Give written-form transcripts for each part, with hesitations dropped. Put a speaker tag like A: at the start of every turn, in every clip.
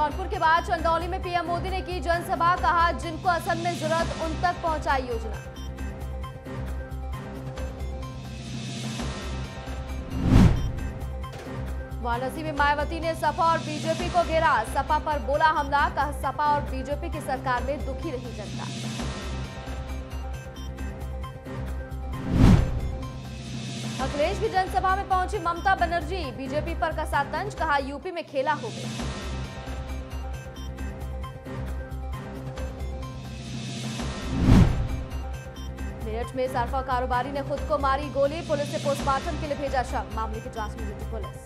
A: जौनपुर के बाद चंदौली में पीएम मोदी ने की जनसभा, कहा जिनको असल में जरूरत उन तक पहुंचाई योजना। वाराणसी में मायावती ने सपा और बीजेपी को घेरा, सपा पर बोला हमला, कहा सपा और बीजेपी की सरकार में दुखी रही जनता। अखिलेश की जनसभा में पहुंची ममता बनर्जी, बीजेपी पर कसा तंज, कहा यूपी में खेला हो गया। मेरठ में सर्फा कारोबारी ने खुद को मारी गोली, पुलिस ने पोस्टमार्टम के लिए भेजा शव, मामले की जांच में जुटी पुलिस।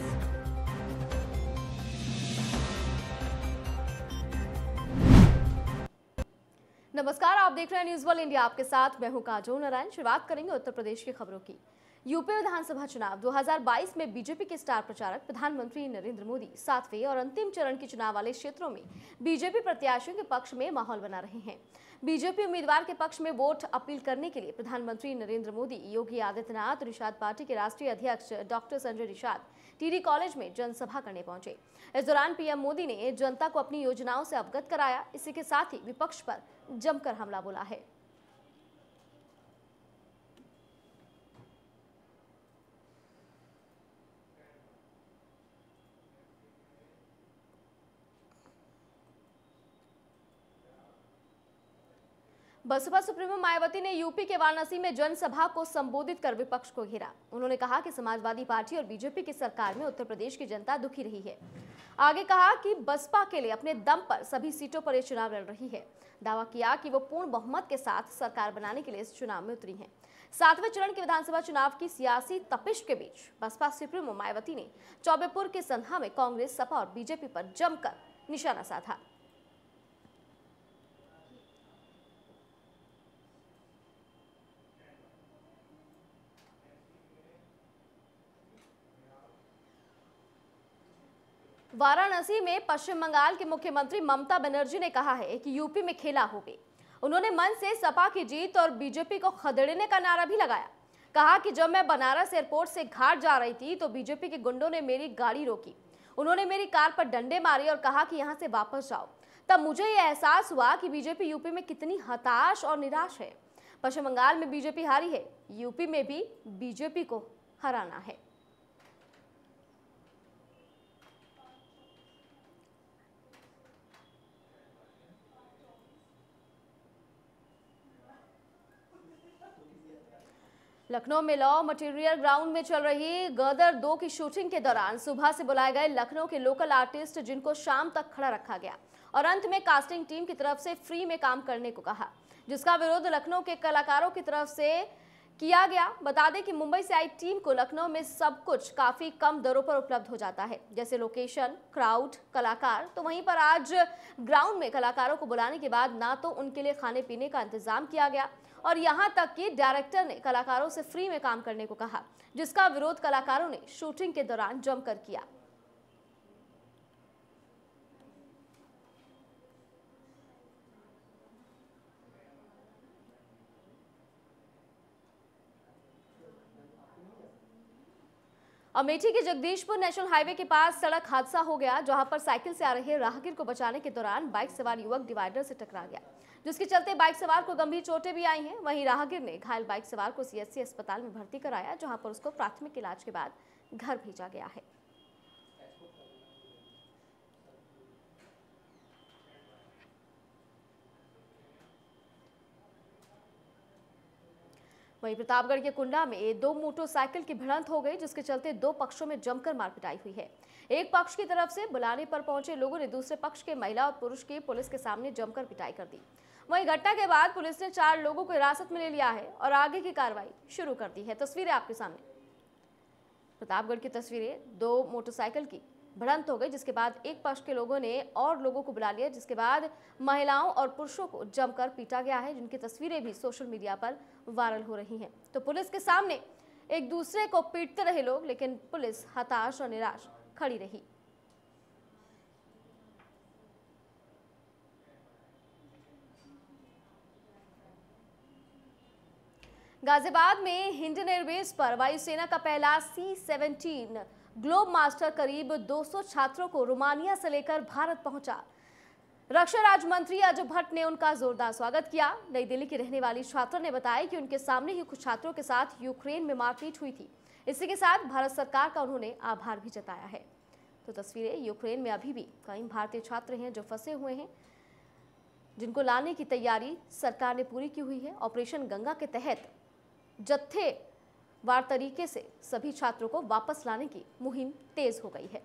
A: नमस्कार, आप देख रहे हैं न्यूज वर्ल्ड इंडिया, आपके साथ मैं हूं काजोल नारायण। शुरुआत करेंगे उत्तर प्रदेश की खबरों की। यूपी विधानसभा चुनाव 2022 में बीजेपी के स्टार प्रचारक प्रधानमंत्री नरेंद्र मोदी 7वें और अंतिम चरण के चुनाव वाले क्षेत्रों में बीजेपी प्रत्याशियों के पक्ष में माहौल बना रहे हैं। बीजेपी उम्मीदवार के पक्ष में वोट अपील करने के लिए प्रधानमंत्री नरेंद्र मोदी, योगी आदित्यनाथ और निषाद पार्टी के राष्ट्रीय अध्यक्ष doctor Sanjay Nishad TD college में जनसभा करने पहुंचे। इस दौरान पीएम मोदी ने जनता को अपनी योजनाओं से अवगत कराया। इसी के साथ ही विपक्ष पर जमकर हमला बोला है। बसपा सुप्रीमो मायावती ने यूपी के वाराणसी में जनसभा को संबोधित कर विपक्ष को घेरा। उन्होंने कहा कि समाजवादी पार्टी और बीजेपी की सरकार में उत्तर प्रदेश की जनता दुखी रही है। आगे कहा कि बसपा के लिए अपने दम पर सभी सीटों पर यह चुनाव लड़ रही है। दावा किया कि वो पूर्ण बहुमत के साथ सरकार बनाने के लिए इस चुनाव में उतरी है। 7वें चरण के विधानसभा चुनाव की सियासी तपिश के बीच बसपा सुप्रीमो मायावती ने चौबेपुर के संधा में कांग्रेस, सपा और बीजेपी पर जमकर निशाना साधा। वाराणसी में पश्चिम बंगाल के मुख्यमंत्री ममता बनर्जी ने कहा है कि यूपी में खेला हो गई। उन्होंने मन से सपा की जीत और बीजेपी को खदेड़ने का नारा भी लगाया। कहा कि जब मैं बनारस एयरपोर्ट से घाट जा रही थी तो बीजेपी के गुंडों ने मेरी गाड़ी रोकी। उन्होंने मेरी कार पर डंडे मारे और कहा कि यहां से वापस जाओ। तब मुझे यह एहसास हुआ कि बीजेपी यूपी में कितनी हताश और निराश है। पश्चिम बंगाल में बीजेपी हारी है, यूपी में भी बीजेपी को हराना है। लखनऊ में लॉ मटेरियल ग्राउंड में चल रही गदर 2 की शूटिंग के दौरान सुबह से बुलाए गए लखनऊ के लोकल आर्टिस्ट, जिनको शाम तक खड़ा रखा गया और अंत में कास्टिंग टीम की तरफ से फ्री में काम करने को कहा, जिसका विरोध लखनऊ के कलाकारों की तरफ से किया गया। बता दें कि मुंबई से आई टीम को लखनऊ में सब कुछ काफी कम दरों पर उपलब्ध हो जाता है, जैसे लोकेशन, क्राउड, कलाकार। तो वहीं पर आज ग्राउंड में कलाकारों को बुलाने के बाद ना तो उनके लिए खाने पीने का इंतजाम किया गया और यहां तक कि डायरेक्टर ने कलाकारों से फ्री में काम करने को कहा, जिसका विरोध कलाकारों ने शूटिंग के दौरान जमकर किया। अमेठी के जगदीशपुर नेशनल हाईवे के पास सड़क हादसा हो गया, जहां पर साइकिल से आ रहे राहगीर को बचाने के दौरान बाइक सवार युवक डिवाइडर से टकरा गया, जिसके चलते बाइक सवार को गंभीर चोटें भी आई हैं। वहीं राहगीर ने घायल बाइक सवार को सीएचसी अस्पताल में भर्ती कराया, जहां पर उसको प्राथमिक इलाज के बाद घर भेजा गया है। वहीं प्रतापगढ़ के कुंडा में 2 मोटरसाइकिल की भिड़ंत हो गई, जिसके चलते 2 पक्षों में जमकर मारपिटाई हुई है। एक पक्ष की तरफ से बुलाने पर पहुंचे लोगों ने दूसरे पक्ष के महिला और पुरुष की पुलिस के सामने जमकर पिटाई कर दी। वहीं घटना के बाद पुलिस ने 4 लोगों को हिरासत में ले लिया है और आगे की कार्रवाई शुरू कर दी है। तस्वीरें आपके सामने, प्रतापगढ़ की तस्वीरें। 2 मोटरसाइकिल की भिड़ंत हो गई, जिसके बाद एक पक्ष के लोगों ने और लोगों को बुला लिया, जिसके बाद महिलाओं और पुरुषों को जमकर पीटा गया है, जिनकी तस्वीरें भी सोशल मीडिया पर वायरल हो रही हैं। तो पुलिस के सामने एक दूसरे को पीटते रहे लोग, लेकिन पुलिस हताश और निराश खड़ी रही। गाजियाबाद में हिंडन एयरबेस पर वायुसेना का पहला C-17 ग्लोब मास्टर करीब 200 छात्रों को रोमानिया से लेकर भारत पहुंचा। रक्षा राज्य मंत्री अजय भट्ट ने उनका जोरदार स्वागत किया। नई दिल्ली की रहने वाली छात्रा ने बताया कि उनके सामने ही कुछ छात्रों के साथ यूक्रेन में मारपीट हुई थी। इसी के साथ भारत सरकार का उन्होंने आभार भी जताया है। तो तस्वीरें, यूक्रेन में अभी भी कई भारतीय छात्र हैं जो फंसे हुए हैं, जिनको लाने की तैयारी सरकार ने पूरी की हुई है। ऑपरेशन गंगा के तहत जत्थेवार तरीके से सभी छात्रों को वापस लाने की मुहिम तेज हो गई है।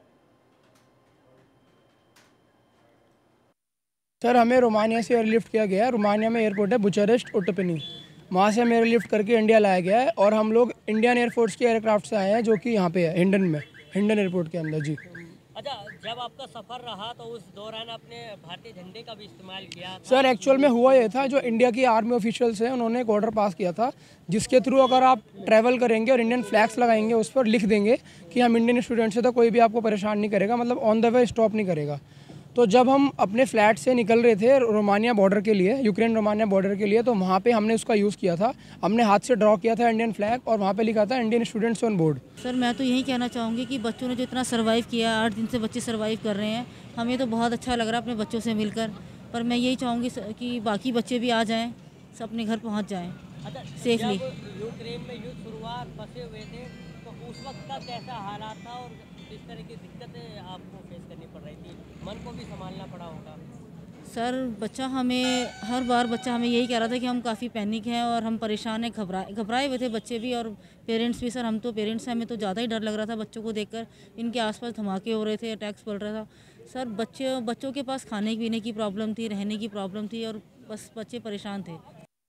B: सर, हमें रोमानिया से एयरलिफ्ट किया गया है। रोमानिया में एयरपोर्ट है बुचारेस्ट ओटोपेनी, वहाँ से हमें एयरलिफ्ट करके इंडिया लाया गया है और हम लोग इंडियन एयरफोर्स के एयरक्राफ्ट से आए हैं जो कि यहाँ पे है हिंडन में, हिंडन एयरपोर्ट के अंदर। जी
C: अच्छा, जब आपका सफ़र रहा तो उस दौरान आपने भारतीय झंडे का भी इस्तेमाल किया था?
B: सर, एक्चुअल में हुआ ये था, जो इंडिया की आर्मी ऑफिशियल्स हैं उन्होंने एक ऑर्डर पास किया था जिसके थ्रू अगर आप ट्रैवल करेंगे और इंडियन फ्लैग्स लगाएंगे, उस पर लिख देंगे कि हम इंडियन स्टूडेंट्स हैं, तो कोई भी आपको परेशान नहीं करेगा, मतलब ऑन द वे स्टॉप नहीं करेगा। तो जब हम अपने फ्लैट से निकल रहे थे रोमानिया बॉर्डर के लिए, यूक्रेन रोमानिया बॉर्डर के लिए, तो वहाँ पे हमने उसका यूज़ किया था। हमने हाथ से ड्रॉ किया था इंडियन फ्लैग और वहाँ पे लिखा था Indian students on board.
D: Sir, मैं तो यही कहना चाहूँगी कि बच्चों ने जो इतना सर्वाइव किया, 8 दिन से बच्चे सर्वाइव कर रहे हैं, हमें तो बहुत अच्छा लग रहा है अपने बच्चों से मिलकर। पर मैं यही चाहूँगी कि बाकी बच्चे भी आ जाएँ, सब अपने घर पहुँच जाएँ सेफली।
C: यूक्रेन में युद्ध शुरुआत फंसे हुए थे तो उस वक्त का कैसा हालात था और किस तरह की दिक्कतें आपको फेस करनी पड़ रही थी? मन को भी संभालना पड़ा होगा।
D: सर, हर बार बच्चा हमें यही कह रहा था कि हम काफ़ी पैनिक हैं और हम परेशान हैं, घबराए हुए थे बच्चे भी और पेरेंट्स भी। सर, हम तो पेरेंट्स हैं, हमें तो ज़्यादा ही डर लग रहा था बच्चों को देखकर। इनके आसपास धमाके हो रहे थे, अटैक्स पड़ रहा था। सर, बच्चों के पास खाने पीने की प्रॉब्लम थी, रहने की प्रॉब्लम थी और बस बच्चे परेशान थे।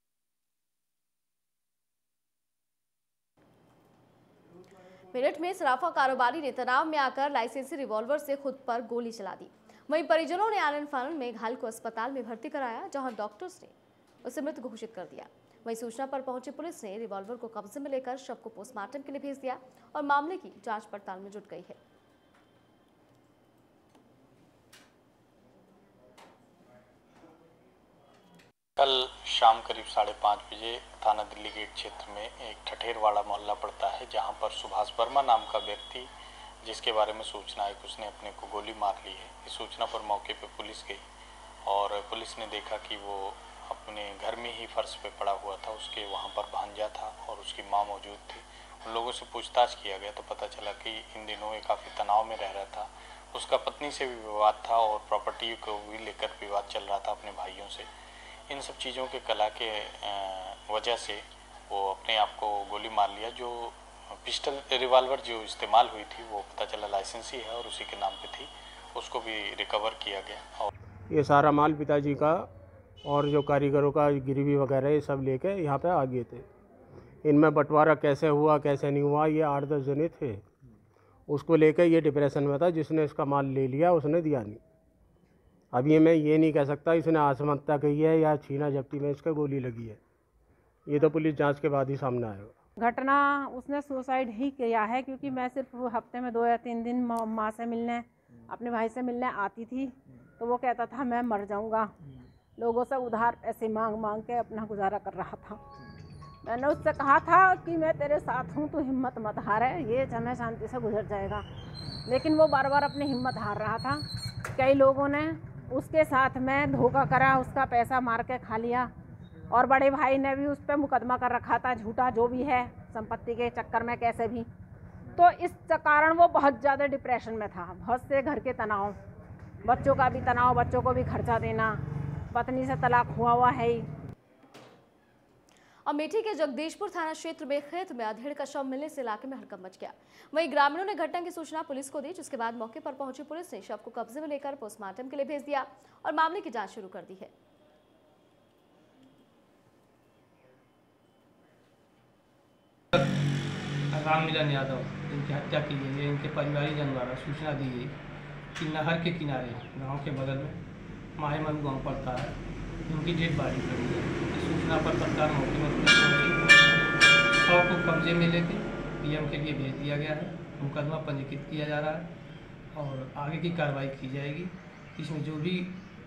A: मेरठ में सराफा कारोबारी ने तनाव में आकर लाइसेंसी रिवॉल्वर से खुद पर गोली चला दी। वहीं परिजनों ने आनन फानन में घायल को अस्पताल में भर्ती कराया, जहां डॉक्टर्स ने उसे मृत घोषित कर दिया। वहीं सूचना पर पहुंची पुलिस ने रिवॉल्वर को कब्जे में लेकर शव को पोस्टमार्टम के लिए भेज दिया और मामले की जांच पड़ताल में जुट गई है।
E: कल शाम करीब 5:30 बजे थाना दिल्ली गेट क्षेत्र में एक ठठेरवाड़ा मोहल्ला पड़ता है, जहां पर सुभाष वर्मा नाम का व्यक्ति, जिसके बारे में सूचना आई कि उसने अपने को गोली मार ली है। इस सूचना पर मौके पर पुलिस गई और पुलिस ने देखा कि वो अपने घर में ही फर्श पे पड़ा हुआ था। उसके वहाँ पर भांजा था और उसकी माँ मौजूद थी। उन लोगों से पूछताछ किया गया तो पता चला कि इन दिनों ये काफ़ी तनाव में रह रहा था। उसका पत्नी से भी विवाद था और प्रॉपर्टी को भी लेकर विवाद चल रहा था अपने भाइयों से। इन सब चीज़ों के कला के वजह से वो अपने आप को गोली मार लिया। जो पिस्टल रिवॉल्वर जो इस्तेमाल हुई थी वो पता चला लाइसेंसी है और उसी के नाम पे थी, उसको भी रिकवर किया गया। और
F: ये सारा माल पिताजी का और जो कारीगरों का गिरवी वगैरह ये सब लेके यहाँ पे आ गए थे। इनमें बंटवारा कैसे हुआ कैसे नहीं हुआ, ये 8-10 जने थे। उसको लेकर ये डिप्रेशन में था, जिसने इसका माल ले लिया उसने दिया नहीं। अब ये मैं ये नहीं कह सकता इसने आत्महत्या की है या छीना झपटी में इसका गोली लगी है, ये तो पुलिस जांच के बाद ही सामने आएगा।
G: घटना उसने सुसाइड ही किया है, क्योंकि मैं सिर्फ हफ्ते में 2 या 3 दिन माँ से मिलने, अपने भाई से मिलने आती थी, तो वो कहता था मैं मर जाऊंगा। लोगों से उधार पैसे मांग मांग के अपना गुजारा कर रहा था। मैंने उससे कहा था कि मैं तेरे साथ हूँ, तू हिम्मत मत हार है, ये समय शांति से गुजर जाएगा। लेकिन वो बार बार अपनी हिम्मत हार रहा था। कई लोगों ने उसके साथ में धोखा करा, उसका पैसा मार के खा लिया और बड़े भाई ने भी उस पर मुकदमा कर रखा था, झूठा जो भी है, संपत्ति के चक्कर में कैसे भी। तो इस कारण वो बहुत ज़्यादा डिप्रेशन में था। बहुत से घर के तनाव, बच्चों का भी तनाव, बच्चों को भी खर्चा देना, पत्नी से तलाक हुआ है ही।
A: अमेठी के जगदीशपुर थाना क्षेत्र में खेत में अधेड़ का शव मिलने से इलाके में हड़कंप मच गया। वहीं ग्रामीणों ने घटना की सूचना पुलिस को दी, जिसके बाद मौके पर पहुंची पुलिस ने शव को कब्जे में लेकर पोस्टमार्टम के लिए भेज दिया और मामले की जांच शुरू कर दी है।
H: राम मिलन यादव, इनकी हत्या की गई है। इनके परिवारीजन द्वारा सूचना दी गई कि नहर के किनारे गांव के बगल में माहेमन गांव पड़ता है, उनकी डेड बॉडी पड़ी है। इस सूचना पर तत्काल मौके में पुलिस पहुंची, शव को कब्जे में लेकर पीएम के लिए भेज दिया गया है। मुकदमा पंजीकृत किया जा रहा है और आगे की कार्रवाई की जाएगी। इसमें जो भी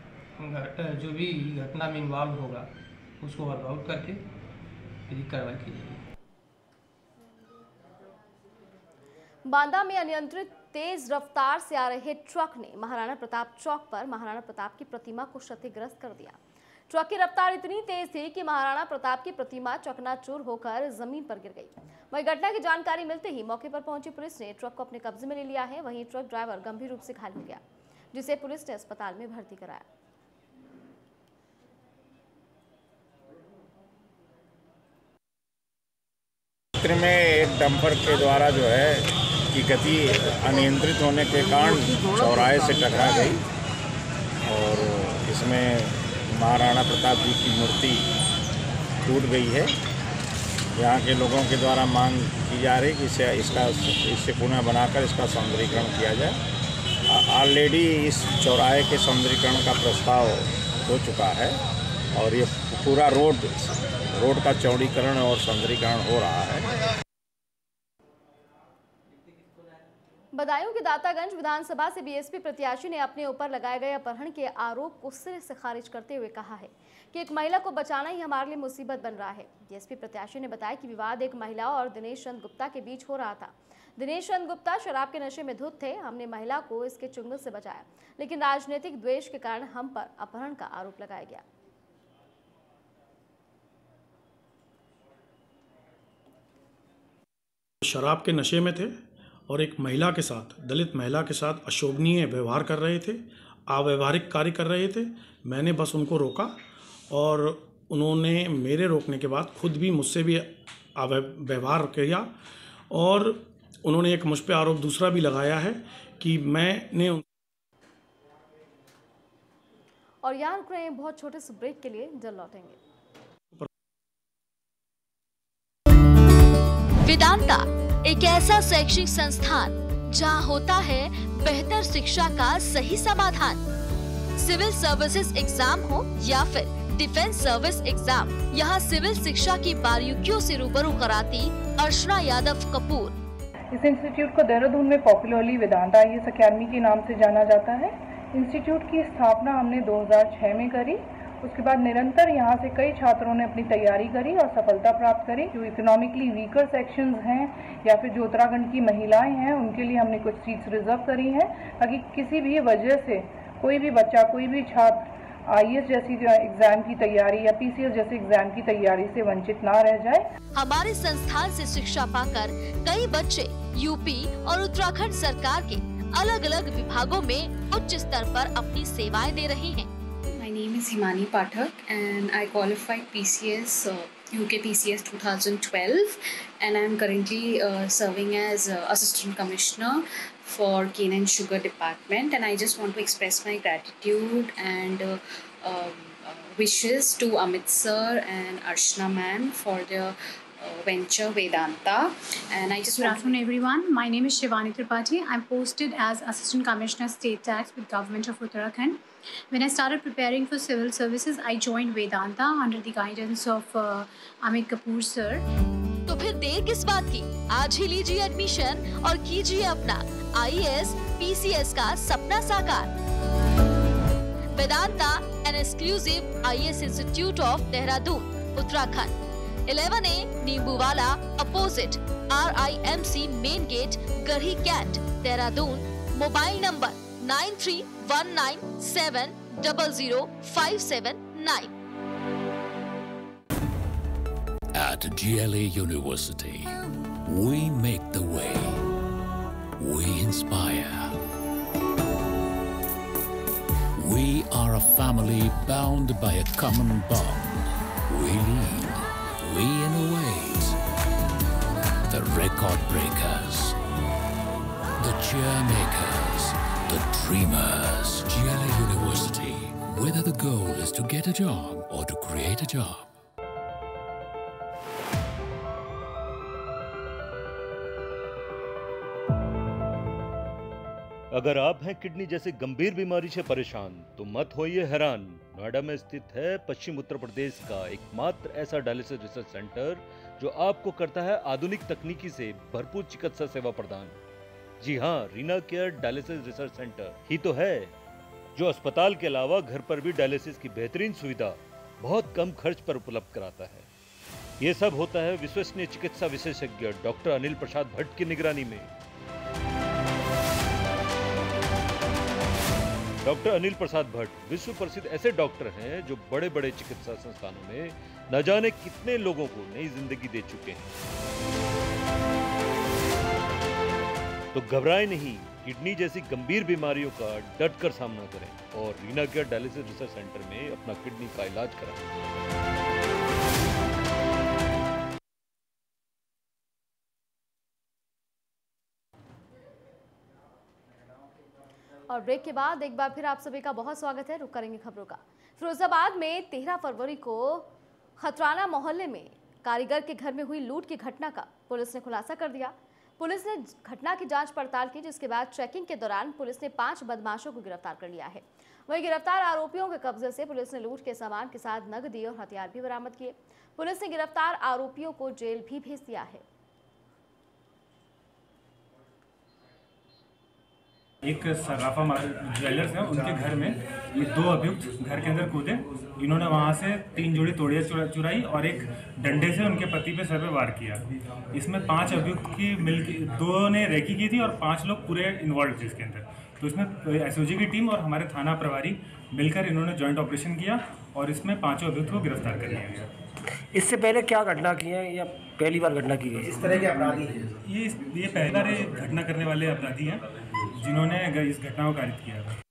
H: घटना में इन्वॉल्व होगा उसको वर्क आउट करके फिर कार्रवाई की जाएगी।
A: बांदा में अनियंत्रित तेज रफ्तार से आ रहे ट्रक ने महाराणा प्रताप चौक पर महाराणा प्रताप की प्रतिमा को क्षतिग्रस्त कर दिया। ट्रक की रफ्तार इतनी तेज थी कि महाराणा प्रताप की प्रतिमा चकनाचूर होकर जमीन पर गिर गई। वहीं घटना की जानकारी मिलते ही मौके पर पहुंची पुलिस ने ट्रक को अपने कब्जे में ले लिया है। वहीं ट्रक ड्राइवर गंभीर रूप से घायल हो गया, जिसे पुलिस ने अस्पताल में भर्ती कराया।
I: क्षेत्र में एक डंपर के द्वारा जो है कि गति अनियंत्रित होने के कारण चौराहे से टकरा गई और इसमें महाराणा प्रताप जी की मूर्ति टूट गई है। यहाँ के लोगों के द्वारा मांग की जा रही कि इससे पुनः बनाकर इसका सौंदर्यीकरण किया जाए। ऑलरेडी इस चौराहे के सौंदर्यीकरण का प्रस्ताव हो चुका है और ये पूरा रोड का चौड़ीकरण और सौंदर्यीकरण हो रहा है।
A: बदायूं के दातागंज विधानसभा से बीएसपी प्रत्याशी ने अपने ऊपर लगाए गए अपहरण के आरोप को सिरे से खारिज करते हुए कहा है कि एक महिला को बचाना ही हमारे लिए मुसीबत बन रहा है। बीएसपी प्रत्याशी ने बताया कि विवाद एक महिला और दिनेश चंद गुप्ता के बीच हो रहा था। दिनेश चंद गुप्ता शराब के नशे में धुत थे। हमने महिला को इसके चुंगल से बचाया, लेकिन राजनीतिक द्वेष के कारण हम पर अपहरण का आरोप लगाया गया।
J: शराब के नशे में थे और एक महिला के साथ, दलित महिला के साथ अशोभनीय व्यवहार कर रहे थे, अव्यवहारिक कार्य कर रहे थे। मैंने बस उनको रोका और उन्होंने मेरे रोकने के बाद खुद भी मुझसे भी व्यवहार किया और उन्होंने एक मुझ पे आरोप दूसरा भी लगाया है कि मैंने।
A: और यहाँ रुक रहे हैं बहुत छोटे से ब्रेक के लिए, जल्द लौटेंगे।
K: वेदांता एक ऐसा शैक्षिक संस्थान जहां होता है बेहतर शिक्षा का सही समाधान। सिविल सर्विसेज एग्जाम हो या फिर डिफेंस सर्विस एग्जाम, यहाँ सिविल शिक्षा की बारीकियों से रूबरू कराती अर्चना यादव कपूर।
L: इस इंस्टीट्यूट को देहरादून में पॉपुलरली वेदांता IAS अकेडमी के नाम से जाना जाता है। इंस्टीट्यूट की स्थापना हमने 2006 में करी। उसके बाद निरंतर यहाँ से कई छात्रों ने अपनी तैयारी करी और सफलता प्राप्त करी। जो इकोनॉमिकली वीकर सेक्शंस हैं या फिर जो उत्तराखंड की महिलाएं हैं, उनके लिए हमने कुछ सीट्स रिजर्व करी हैं ताकि किसी भी वजह से कोई भी बच्चा, कोई भी छात्र IAS जैसी एग्जाम की तैयारी या PCS जैसे एग्जाम की तैयारी से वंचित ना रह जाए।
K: हमारे संस्थान से शिक्षा पाकर कई बच्चे यूपी और उत्तराखंड सरकार के अलग अलग विभागों में उच्च स्तर पर अपनी सेवाएं दे रहे हैं।
M: My name is Himani Pathak and I qualified PCS, UK PCS 2012, and I'm currently serving as Assistant Commissioner for Cane and Sugar Department, and I just want to express my gratitude and wishes to Amit sir and Archana ma'am for their venture Vedanta. And I just
N: Good afternoon everyone. My name is Shivani Tripathi. I'm posted as Assistant Commissioner State Tax with Government of Uttarakhand. When I started preparing for civil services, I joined Vedanta under the guidance of Amit Kapoor sir.
K: तो फिर देर किस बात की? आज ही लीजिए admission और कीजिए अपना IAS PCS का सपना साकार। Vedanta an exclusive IAS Institute of Dehradun, Uttarakhand. 11A Nimbuwala opposite RIMC main gate, Garhi cantt, Dehradun. Mobile number 9319700579।
O: At GLA University, we make the way. We inspire. We are a family bound by a common bond. We lead. We innovate. The record breakers. The cheer makers. The dreamers. GLA University. Whether the goal is to get a job or to create a job.
P: अगर आप हैं kidney जैसी गंभीर बीमारी से परेशान तो मत होइए हैरान। नोएडा में स्थित है पश्चिम उत्तर प्रदेश का एकमात्र ऐसा डायलिसिस रिसर्च सेंटर जो आपको करता है आधुनिक तकनीकी से भरपूर चिकित्सा सेवा प्रदान। जी हाँ, Reena care dialysis research centre ही तो है जो अस्पताल के अलावा घर पर भी डायलिसिस की बेहतरीन सुविधा बहुत कम खर्च पर उपलब्ध कराता है। ये सब होता है विश्वसनीय चिकित्सा विशेषज्ञ डॉक्टर अनिल प्रसाद भट्ट की निगरानी में। डॉक्टर अनिल प्रसाद भट्ट विश्व प्रसिद्ध ऐसे डॉक्टर हैं जो बड़े बड़े चिकित्सा संस्थानों में न जाने कितने लोगों को नई जिंदगी दे चुके हैं। तो घबराएं नहीं, किडनी जैसी गंभीर बीमारियों का डट कर सामना करें और Reena care dialysis research centre में अपना किडनी का इलाज कराएं।
A: और ब्रेक के बाद एक बार फिर आप सभी का बहुत स्वागत है। रुक करेंगे खबरों का। फिरोजाबाद में 13 फरवरी को खतराना मोहल्ले में कारीगर के घर में हुई लूट की घटना का पुलिस ने खुलासा कर दिया। पुलिस ने घटना की जांच पड़ताल की, जिसके बाद चेकिंग के दौरान पुलिस ने 5 बदमाशों को गिरफ्तार कर लिया है। वहीं गिरफ्तार आरोपियों के कब्जे से पुलिस ने लूट के सामान के साथ नकदी और हथियार भी बरामद किए। पुलिस ने गिरफ्तार आरोपियों को जेल भी भेज दिया है।
Q: एक सराफा ज्वेलर्स है, उनके घर में ये 2 अभियुक्त घर के अंदर कूदे। इन्होंने वहां से 3 जोड़ी तोड़ियां चुराई और एक डंडे से उनके पति पे सर पे वार किया। इसमें 5 अभियुक्त की मिलकर 2 ने रेकी की थी और 5 लोग पूरे इन्वॉल्व थे इसके अंदर। तो इसमें एसओजी की टीम और हमारे थाना प्रभारी मिलकर इन्होंने जॉइंट ऑपरेशन किया और इसमें 5 अभियुक्त को गिरफ्तार कर लिया गया।
R: इससे पहले क्या घटना की है या पहली बार घटना की गई? इस तरह के अपराधी हैं
Q: ये पहली बार घटना करने वाले अपराधी हैं जिन्होंने इस घटना को कारित किया था।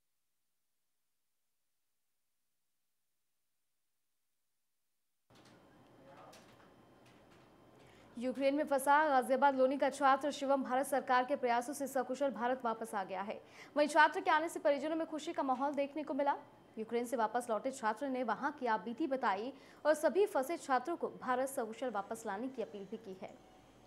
A: यूक्रेन में फंसा गाजियाबाद लोनी का छात्र शिवम भारत सरकार के प्रयासों से सकुशल भारत वापस आ गया है। वहीं छात्र के आने से परिजनों में खुशी का माहौल देखने को मिला। यूक्रेन से वापस लौटे छात्र ने वहां की आपबीती बताई और सभी फंसे छात्रों को भारत सकुशल वापस लाने की अपील भी की है।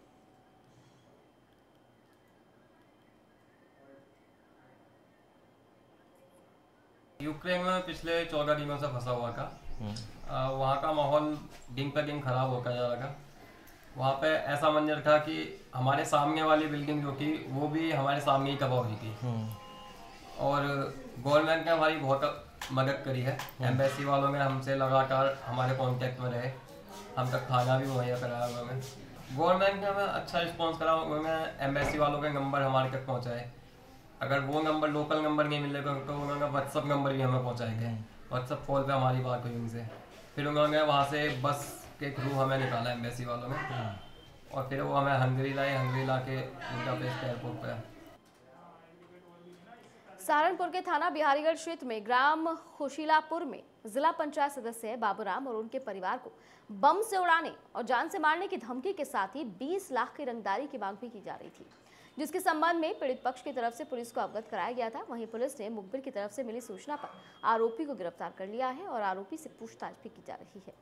S: यूक्रेन में पिछले 14 दिनों से फंसा हुआ था। वहाँ का माहौल दिन पर दिन खराब होता जा रहा था। वहाँ पे ऐसा मंजर था कि हमारे सामने वाली बिल्डिंग जो थी वो भी हमारे सामने ही तबाह हुई थी। और गवर्नमेंट ने हमारी बहुत मदद करी है। एम्बेसी वालों ने हमसे लगातार हमारे कांटेक्ट में रहे, हम तक खाना भी मुहैया कराया उन्होंने। गवर्नमेंट ने हमें अच्छा रिस्पॉन्स करा। उन्होंने एम्बेसी वालों के नंबर हमारे तक पहुँचाए। अगर वो नंबर लोकल नंबर नहीं मिलेगा तो उन्होंने व्हाट्सअप नंबर भी हमें पहुँचाए थे। व्हाट्सअप कॉल पे हमारी बात हुई उनसे। फिर उन्होंने वहाँ से बस के थ्रू हमें निकाला एम्बेसी वालों ने और फिर वो हमें हंगरी लाए। हंगरी ला के बुडापेस्ट एयरपोर्ट पे।
A: सहारनपुर के थाना बिहारीगढ़ क्षेत्र में ग्राम खुशीलापुर में जिला पंचायत सदस्य बाबूराम और उनके परिवार को बम से उड़ाने और जान से मारने की धमकी के साथ ही 20 लाख की रंगदारी की मांग भी की जा रही थी, जिसके संबंध में पीड़ित पक्ष की तरफ से पुलिस को अवगत कराया गया था। वहीं पुलिस ने मुखबिर की तरफ से मिली सूचना पर आरोपी को गिरफ्तार कर लिया है और आरोपी से पूछताछ भी की जा रही है।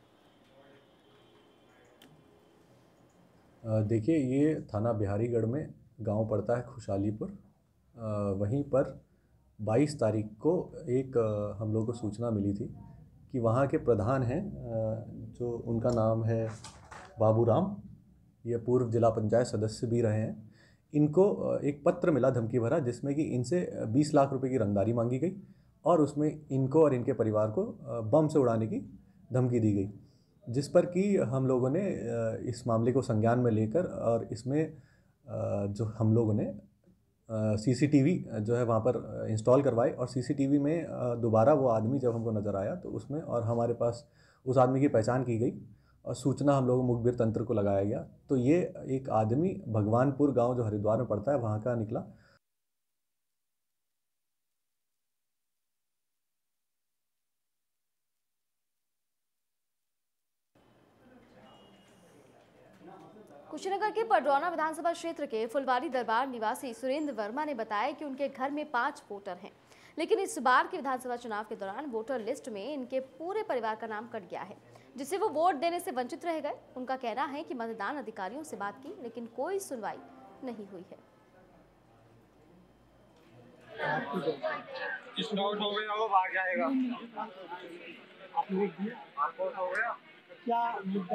T: देखिए, ये थाना बिहारीगढ़ में गांव पड़ता है खुशहालीपुर। वहीं पर 22 तारीख को एक हम लोग को सूचना मिली थी कि वहाँ के प्रधान हैं, जो उनका नाम है बाबूराम, ये पूर्व जिला पंचायत सदस्य भी रहे हैं। इनको एक पत्र मिला धमकी भरा, जिसमें कि इनसे 20 लाख रुपए की रंगदारी मांगी गई और उसमें इनको और इनके परिवार को बम से उड़ाने की धमकी दी गई, जिस पर कि हम लोगों ने इस मामले को संज्ञान में लेकर और इसमें जो हम लोगों ने सीसीटीवी जो है वहाँ पर इंस्टॉल करवाए और सीसीटीवी में दोबारा वो आदमी जब हमको नज़र आया तो उसमें और हमारे पास उस आदमी की पहचान की गई और सूचना हम लोगों मुखबिर तंत्र को लगाया गया। तो ये एक आदमी भगवानपुर गांव जो हरिद्वार में पड़ता है वहाँ का निकला।
A: कुशीनगर के पडरौना विधानसभा क्षेत्र के फुलवारी दरबार निवासी सुरेंद्र वर्मा ने बताया कि उनके घर में 5 वोटर हैं, लेकिन इस बार के विधानसभा चुनाव के दौरान वोटर लिस्ट में इनके पूरे परिवार का नाम कट गया है, जिससे वो वोट देने से वंचित रह गए। उनका कहना है कि मतदान अधिकारियों से बात की, लेकिन कोई सुनवाई नहीं हुई है।
U: हो गया, वो भाग जाएगा। हो गया क्या मुद्दा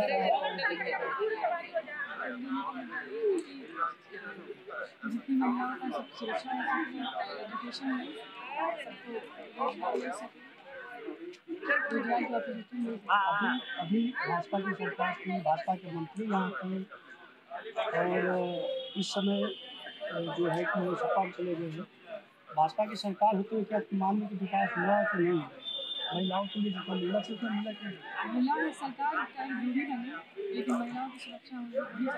U: अभी भाजपा की सरकार थी, भाजपा के मंत्री यहाँ थे और इस समय जो है कि सपा चले गए हैं। भाजपा की सरकार होते हुए क्या मान लो कि विकास हुआ कि नहीं? महिलाओं के लिए जितना मिलना चाहिए उतना मिला कि नहीं?
L: महिलाओं सरकार चाहे जो भी बने, लेकिन महिलाओं की सुरक्षा होनी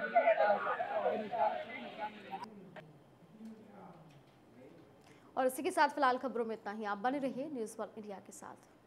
L: चाहिए।
A: और इसी के साथ फिलहाल खबरों में इतना ही। आप बने रहिए न्यूज़ वर्ल्ड इंडिया के साथ।